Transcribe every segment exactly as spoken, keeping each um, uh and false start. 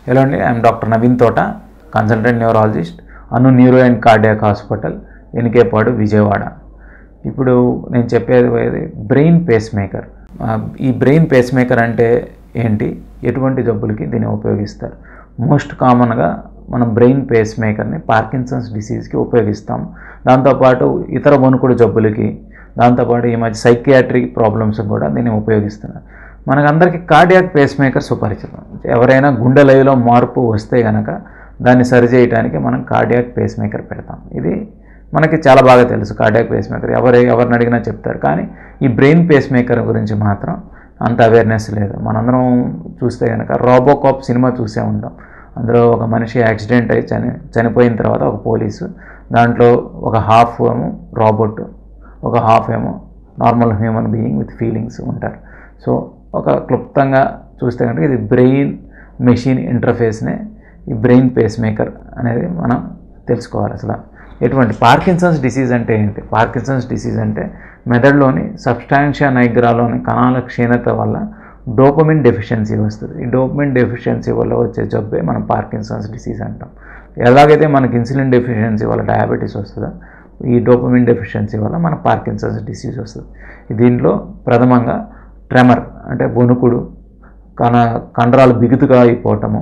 Hello అండి, I'm doctor Naveen Thota, consultant neurologist, Anu neuro and cardiac hospital, Enikepadu, Vijayawada. ఇప్పుడు నేను చెప్పేది బ్రెయిన్ పేస్ మేకర్. ఈ బ్రెయిన్ పేస్ మేకర్ అంటే ఏంటి, ఎటువంటి జబ్బులకి దీన్ని ఉపయోగిస్తారు? మోస్ట్ కామన్గా మనం బ్రెయిన్ పేస్ మేకర్ని పార్కిన్సన్స్ డిసీజ్కి ఉపయోగిస్తాం. దాంతోపాటు ఇతర వణుకుడు జబ్బులకి, దాంతోపాటు ఈ మధ్య సైకియాట్రిక్ ప్రాబ్లమ్స్ కూడా దీన్ని ఉపయోగిస్తున్నారు. మనకందరికీ కార్డియాక్ పేస్ మేకర్ సుపరిచితం. ఎవరైనా గుండె లయలో మార్పు వస్తే కనుక దాన్ని సరిచేయడానికి మనం కార్డియాక్ పేస్ మేకర్ పెడతాం. ఇది మనకి చాలా బాగా తెలుసు. కార్డియాక్ పేస్ మేకర్ ఎవరు ఎవరిని అడిగినా చెప్తారు. కానీ ఈ బ్రెయిన్ పేస్ మేకర్ గురించి మాత్రం అంత అవేర్నెస్ లేదు. మనందరం చూస్తే కనుక రోబోకాప్ సినిమా చూసే ఉంటాం. అందులో ఒక మనిషి యాక్సిడెంట్ అయి చని చనిపోయిన తర్వాత ఒక పోలీసు, దాంట్లో ఒక హాఫ్ ఏమో రోబోట్, ఒక హాఫ్ ఏమో normal human being with feelings ఉంటారు. సో ఒక క్లుప్తంగా చూస్తే కనుక ఇది బ్రెయిన్ మెషిన్ ఇంటర్ఫేస్నే ఈ బ్రెయిన్ పేస్ మేకర్ అనేది మనం తెలుసుకోవాలి. అసలు ఎటువంటి పార్కిన్సన్స్ డిసీజ్ అంటే ఏంటి? పార్కిన్సన్స్ డిసీజ్ అంటే మెదడులోని సబ్స్టాన్షియా నైగ్రాలోని కణాల క్షీణత వల్ల డోపమిన్ డెఫిషియన్సీ వస్తుంది. ఈ డోపమిన్ డెఫిషియన్సీ వల్ల వచ్చే జబ్బే మనం పార్కిన్సన్స్ డిసీజ్ అంటాం. ఎలాగైతే మనకి ఇన్సులిన్ డెఫిషియన్సీ వల్ల డయాబెటీస్ వస్తుందో, ఈ డోపమిన్ డెఫిషియన్సీ వల్ల మన పార్కిన్సన్స్ డిసీజ్ వస్తుంది. దీంట్లో ప్రథమంగా ట్రెమర్ అంటే వణుకుడు, కణ కండరాలు బిగుతుగా అయిపోవటము,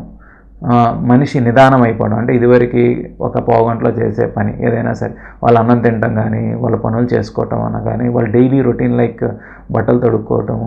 మనిషి నిదానం అయిపోవడం. అంటే ఇదివరకు ఒక పావు గంటలో చేసే పని ఏదైనా సరే, వాళ్ళు అన్నం తినటం కానీ, వాళ్ళ పనులు చేసుకోవటం అన్న కానీ, వాళ్ళ డైలీ రొటీన్ లైక్ బట్టలు తొడుక్కోవటము,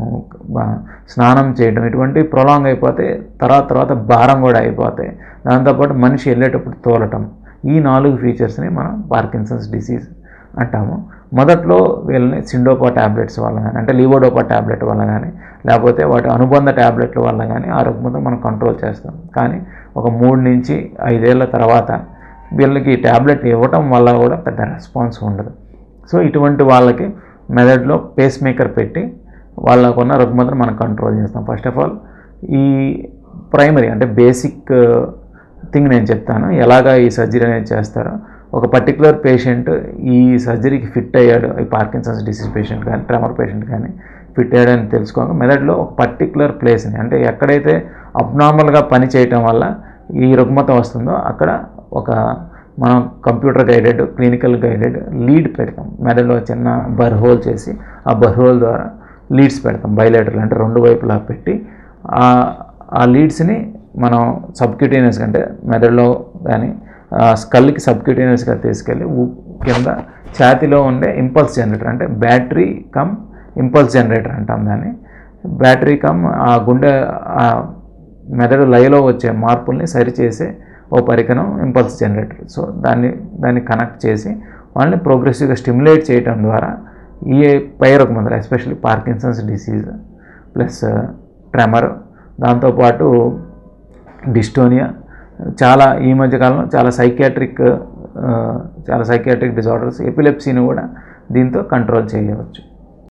స్నానం చేయడం, ఇటువంటి ప్రొలాంగ్ అయిపోతే తర్వాత తర్వాత భారం కూడా అయిపోతాయి. దాంతోపాటు మనిషి వెళ్ళేటప్పుడు తోలటం. ఈ నాలుగు ఫీచర్స్ని మనం పార్కిన్సన్స్ డిసీజ్ అంటాము. మొదట్లో వీళ్ళని సిండోపా ట్యాబ్లెట్స్ వల్ల కానీ, అంటే లీవోడోపా ట్యాబ్లెట్ వల్ల కానీ, లేకపోతే వాటి అనుబంధ ట్యాబ్లెట్ల వల్ల కానీ ఆ రుగ్మతను మనం కంట్రోల్ చేస్తాం. కానీ ఒక మూడు నుంచి ఐదేళ్ల తర్వాత వీళ్ళకి ట్యాబ్లెట్ ఇవ్వటం వల్ల కూడా పెద్ద రెస్పాన్స్ ఉండదు. సో ఇటువంటి వాళ్ళకి మెదడులో పేస్ మేకర్ పెట్టి వాళ్ళకున్న రుగ్మతను మనం కంట్రోల్ చేస్తాం. ఫస్ట్ ఆఫ్ ఆల్ ఈ ప్రైమరీ అంటే బేసిక్ థింగ్ నేను చెప్తాను, ఎలాగా ఈ సర్జరీ అనేది చేస్తారో. ఒక పర్టికులర్ పేషెంట్ ఈ సర్జరీకి ఫిట్ అయ్యాడు, ఈ పార్కిన్సన్స్ డిసీజ్ పేషెంట్ కానీ, ట్రెమర్ పేషెంట్ కానీ ఫిట్ అయ్యాడని తెలుసుకోక మెదడులో ఒక పర్టికులర్ ప్లేస్ని, అంటే ఎక్కడైతే అబ్నార్మల్గా పని చేయటం వల్ల ఈ రుగ్మత వస్తుందో అక్కడ ఒక మనం computer guided, clinical guided lead పెడతాం. మెదడులో చిన్న బర్ హోల్ చేసి ఆ బర్ హోల్ ద్వారా లీడ్స్ పెడతాం. బైలేటరల్ అంటే రెండు వైపులా పెట్టి ఆ లీడ్స్ని మనం సబ్క్యూటేనియస్ అంటే మెదడులో కానీ స్కల్కి సబ్క్యూటేనియస్గా తీసుకెళ్ళి కింద ఛాతీలో ఉండే ఇంపల్స్ జనరేటర్, అంటే బ్యాటరీ కమ్ ఇంపల్స్ జనరేటర్ అంటాం దాన్ని. బ్యాటరీ కమ్ ఆ గుండె ఆ మెదడు లయలో వచ్చే మార్పుల్ని సరిచేసే ఓ పరికరం ఇంపల్స్ జనరేటర్. సో దాన్ని దాన్ని కనెక్ట్ చేసి వాళ్ళని ప్రోగ్రెసివ్గా స్టిమ్యులేట్ చేయడం ద్వారా ఈ పై రుగ్మతలు, especially Parkinson's disease plus tremor, దాంతోపాటు డిస్టోనియా, చాలా ఈ మధ్యకాలంలో చాలా సైకియాట్రిక్ చాలా సైకియాట్రిక్ డిజార్డర్స్, ఎపిలెప్సీని కూడా దీంతో కంట్రోల్ చేయవచ్చు.